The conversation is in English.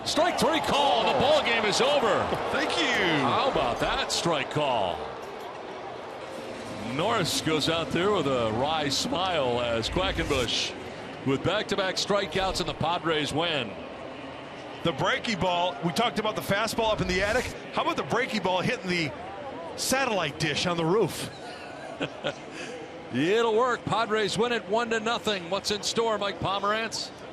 Strike 3 call. The ball game is over. Thank you. How about that strike call? Norris goes out there with a wry smile as Quackenbush with back-to-back strikeouts and the Padres win. The breaky ball, we talked about the fastball up in the attic. How about the breaky ball hitting the satellite dish on the roof? It'll work. Padres win it 1-0. What's in store, Mike Pomerantz?